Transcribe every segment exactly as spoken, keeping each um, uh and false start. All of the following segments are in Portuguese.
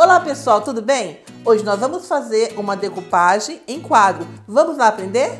Olá pessoal, tudo bem? Hoje nós vamos fazer uma decupagem em quadro. Vamos lá aprender?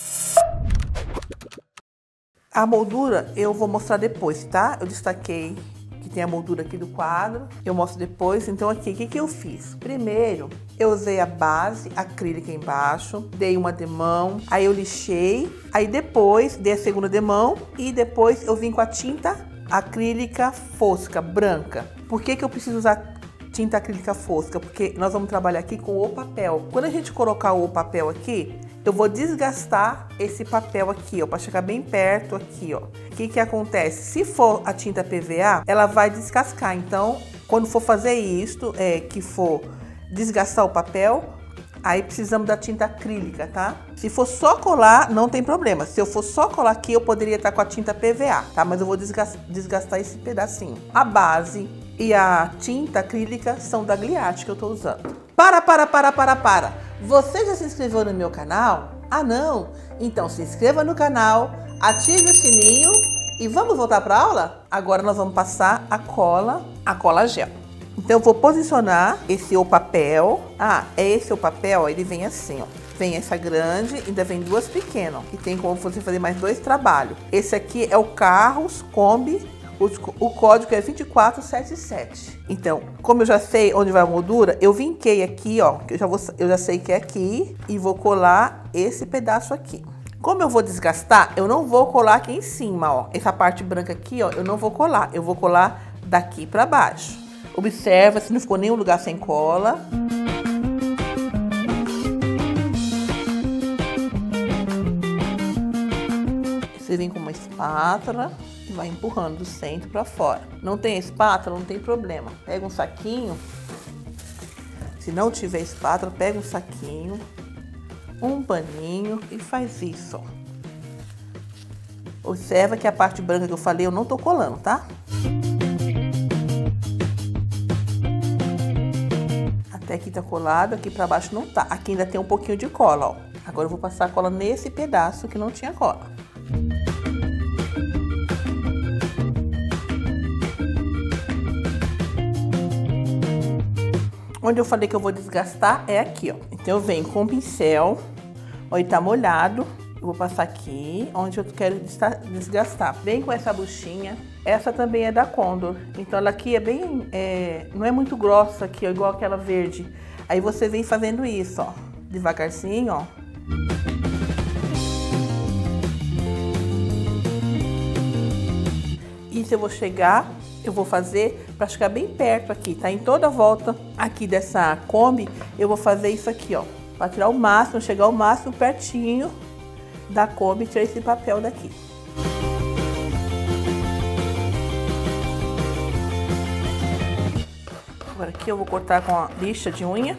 A moldura eu vou mostrar depois, tá? Eu destaquei que tem a moldura aqui do quadro. Eu mostro depois. Então aqui, o que que eu fiz? Primeiro, eu usei a base acrílica embaixo, dei uma demão, aí eu lixei, aí depois dei a segunda demão e depois eu vim com a tinta acrílica fosca, branca. Por que que eu preciso usar tinta acrílica fosca? Porque nós vamos trabalhar aqui com o papel. Quando a gente colocar o papel aqui, eu vou desgastar esse papel aqui, ó, para chegar bem perto aqui, ó. O que que acontece? Se for a tinta P V A, ela vai descascar. Então, quando for fazer isso, é, que for desgastar o papel, aí precisamos da tinta acrílica, tá? Se for só colar, não tem problema. Se eu for só colar aqui, eu poderia estar com a tinta P V A, tá? Mas eu vou desgastar, desgastar esse pedacinho. A base e a tinta acrílica são da Gliarte que eu tô usando. Para, para, para, para, para! Você já se inscreveu no meu canal? Ah, não? Então se inscreva no canal, ative o sininho e vamos voltar para a aula? Agora nós vamos passar a cola, a cola gel. Então eu vou posicionar esse o papel. Ah, é esse o papel, ele vem assim, ó. Vem essa grande, ainda vem duas pequenas, que tem como você fazer mais dois trabalhos. Esse aqui é o Carros Kombi. O código é vinte e quatro setenta e sete. Então, como eu já sei onde vai a moldura, eu vinquei aqui, ó, que eu já, vou, eu já sei que é aqui, e vou colar esse pedaço aqui. Como eu vou desgastar, eu não vou colar aqui em cima, ó. Essa parte branca aqui, ó, eu não vou colar. Eu vou colar daqui pra baixo. Observa se não ficou nenhum lugar sem cola. Você vem com uma espátula e vai empurrando do centro para fora. Não tem espátula, não tem problema. Pega um saquinho. Se não tiver espátula, pega um saquinho, um paninho e faz isso, ó. Observa que a parte branca que eu falei, eu não tô colando, tá? Até aqui tá colado, aqui para baixo não tá. Aqui ainda tem um pouquinho de cola, ó. Agora eu vou passar a cola nesse pedaço que não tinha cola. Onde eu falei que eu vou desgastar é aqui, ó. Então eu venho com o pincel, ó, ele tá molhado. Eu vou passar aqui, onde eu quero desgastar. Vem com essa buchinha. Essa também é da Condor. Então ela aqui é bem, é, não é muito grossa aqui, ó, igual aquela verde. Aí você vem fazendo isso, ó, devagarzinho, ó. Isso eu vou chegar, eu vou fazer para chegar bem perto aqui, tá? Em toda a volta aqui dessa Kombi, eu vou fazer isso aqui, ó. Para tirar o máximo, chegar o máximo pertinho da Kombi, tirar esse papel daqui. Agora aqui eu vou cortar com a lixa de unha.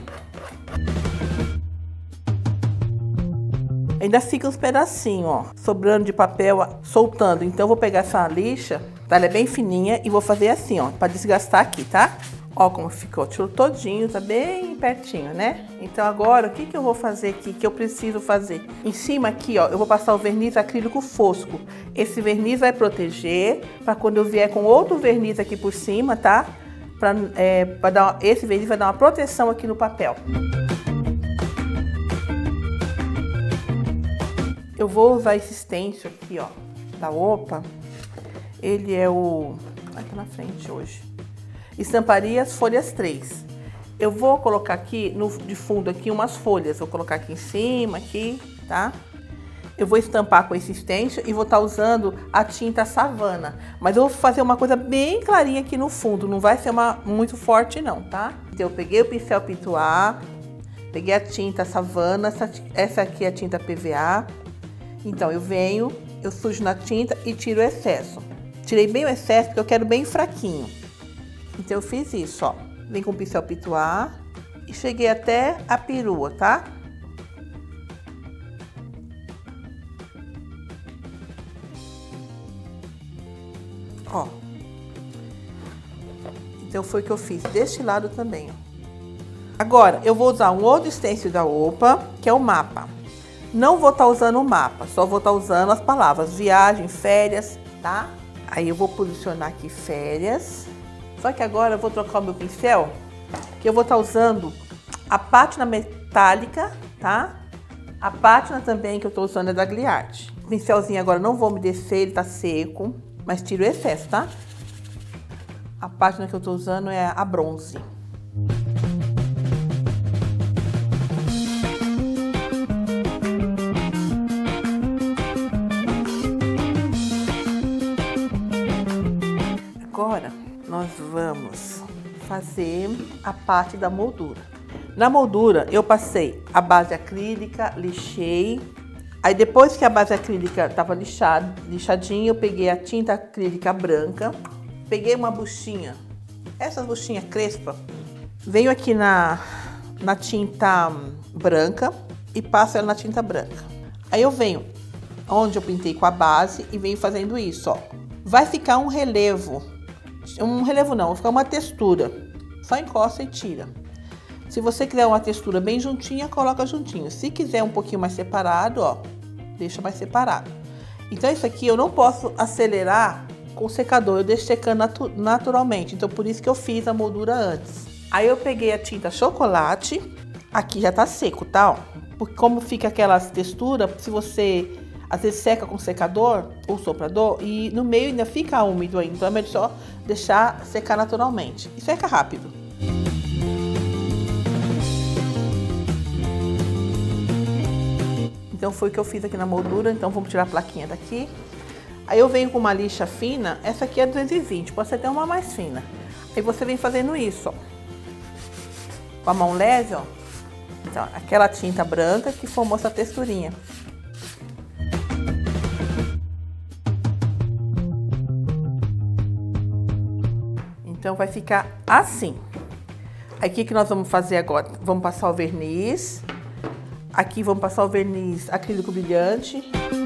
Ainda fica uns pedacinhos, ó, sobrando de papel, soltando. Então eu vou pegar essa lixa, tá? Ela é bem fininha e vou fazer assim, ó, para desgastar aqui, tá? Ó como ficou, tirou todinho, tá bem pertinho, né? Então agora, o que que eu vou fazer aqui, que eu preciso fazer? Em cima aqui, ó, eu vou passar o verniz acrílico fosco. Esse verniz vai proteger, para quando eu vier com outro verniz aqui por cima, tá? Pra, é, pra dar, esse verniz vai dar uma proteção aqui no papel. Eu vou usar esse stencil aqui, ó, da Opa. Ele é o... Ai, tá na frente hoje. Estamparias Folhas três. Eu vou colocar aqui, no, de fundo aqui, umas folhas. Vou colocar aqui em cima, aqui, tá? Eu vou estampar com esse stencil e vou estar usando a tinta Savana. Mas eu vou fazer uma coisa bem clarinha aqui no fundo. Não vai ser uma muito forte, não, tá? Então, eu peguei o pincel Pituá, peguei a tinta Savana, essa, essa aqui é a tinta P V A. Então, eu venho, eu sujo na tinta e tiro o excesso. Tirei bem o excesso porque eu quero bem fraquinho. Então, eu fiz isso, ó. Vem com o pincel Pituá e cheguei até a perua, tá? Ó. Então, foi o que eu fiz deste lado também, ó. Agora, eu vou usar um outro stencil da Opa, que é o mapa. Não vou estar usando o mapa, só vou estar usando as palavras viagem, férias, tá? Aí eu vou posicionar aqui férias. Só que agora eu vou trocar o meu pincel que eu vou estar usando a pátina metálica, tá? A pátina também que eu tô usando é da Gliarte. O pincelzinho agora não vou umedecer, ele tá seco, mas tiro o excesso, tá? A pátina que eu tô usando é a bronze. Agora nós vamos fazer a parte da moldura. Na moldura eu passei a base acrílica, lixei. Aí depois que a base acrílica estava lixada, lixadinha, eu peguei a tinta acrílica branca, peguei uma buchinha, essas buchinhas crespa, venho aqui na, na tinta branca e passo ela na tinta branca. Aí eu venho onde eu pintei com a base e venho fazendo isso, ó. Vai ficar um relevo, um relevo não, vai ficar uma textura, só encosta e tira. Se você quiser uma textura bem juntinha, coloca juntinho. Se quiser um pouquinho mais separado, ó, deixa mais separado. Então isso aqui eu não posso acelerar com o secador, eu deixo secando natu naturalmente. Então por isso que eu fiz a moldura antes. Aí eu peguei a tinta chocolate, aqui já tá seco, tá? Ó. Porque como fica aquelas texturas, se você às vezes seca com secador ou soprador e no meio ainda fica úmido ainda, então é melhor só deixar secar naturalmente. E seca rápido. Então foi o que eu fiz aqui na moldura, então vamos tirar a plaquinha daqui. Aí eu venho com uma lixa fina, essa aqui é duzentos e vinte, pode ser até uma mais fina. Aí você vem fazendo isso, ó. Com a mão leve, ó. Então, aquela tinta branca que formou essa texturinha. Então vai ficar assim. Aí o que que nós vamos fazer agora? Vamos passar o verniz. Aqui vamos passar o verniz acrílico brilhante.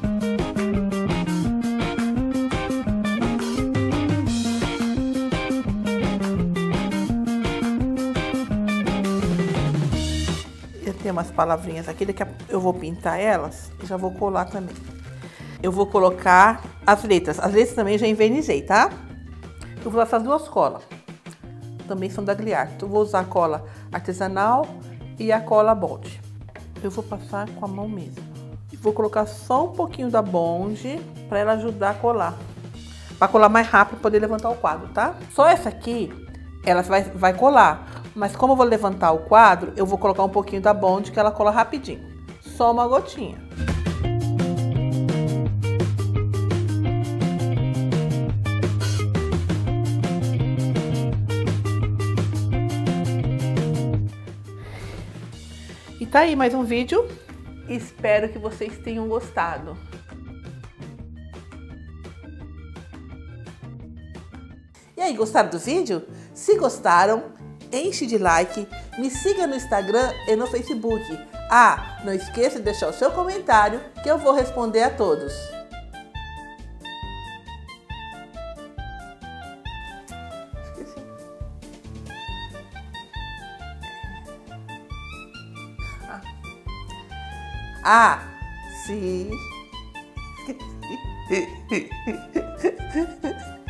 Eu tenho umas palavrinhas aqui, daqui a pouco eu vou pintar elas e já vou colar também. Eu vou colocar as letras. As letras também já envernizei, tá? Eu vou usar essas duas colas. Também são da Gliarte. Eu vou usar a cola artesanal e a cola Bond. Eu vou passar com a mão mesmo. Vou colocar só um pouquinho da Bond para ela ajudar a colar. Para colar mais rápido, poder levantar o quadro, tá? Só essa aqui, ela vai, vai colar. Mas como eu vou levantar o quadro, eu vou colocar um pouquinho da Bond que ela cola rapidinho. Só uma gotinha. E tá aí mais um vídeo. Espero que vocês tenham gostado. E aí, gostaram do vídeo? Se gostaram, enche de like, me siga no Instagram e no Facebook. Ah, não esqueça de deixar o seu comentário que eu vou responder a todos. Ah, sim.